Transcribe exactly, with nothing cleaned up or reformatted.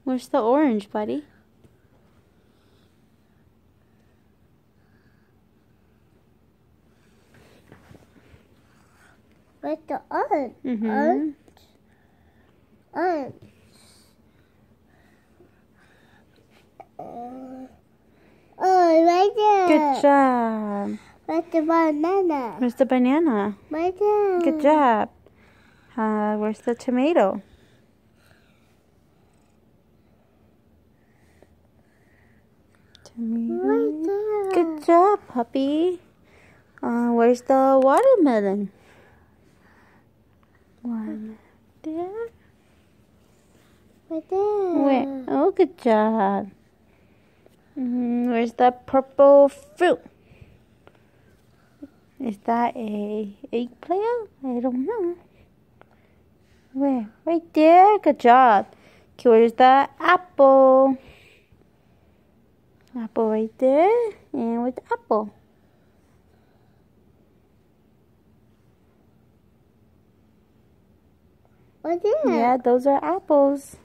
Where's the orange, buddy? Where's the orange? Mm-hmm. Orange. Orange. Uh, oh, right there. Good job. Where's the banana? Where's the banana? Right there. Good job. Uh, where's the tomato? Tomato. Right there. Good job, puppy. Uh, where's the watermelon? One there. Right there. Where? Oh, good job. Mm, where's the purple fruit? Is that a eggplant? I don't know. Where? Right there. Good job. Okay, where's the apple? Apple right there. And with the apple. Right there. Yeah, those are apples.